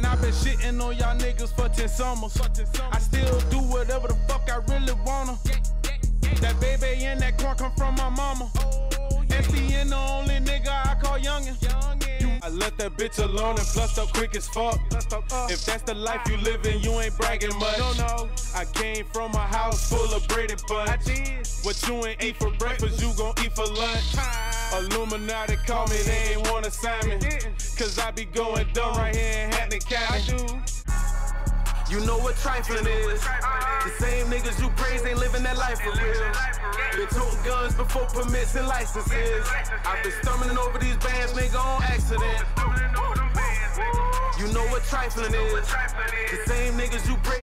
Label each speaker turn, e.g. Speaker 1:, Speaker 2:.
Speaker 1: I've been shitting on y'all niggas for 10 summers. I still do whatever the fuck I really wanna. That baby in that car come from my mama. SDN the only nigga I call youngin'. I left that bitch alone and plussed up quick as fuck. If that's the life you livin', you ain't bragging much. No. I came from a house full of braided buns. What you ain't eat for breakfast, you gon' eat for lunch. Illuminati call me, they ain't wanna sign me. Cause I be going dumb right here in Hampton County. You know what trifling is. The same niggas you praise ain't living that life for real. Been toting guns before permits and licenses. I've been stumbling over these bands, nigga, on accident. You know what trifling is. The same niggas you praise.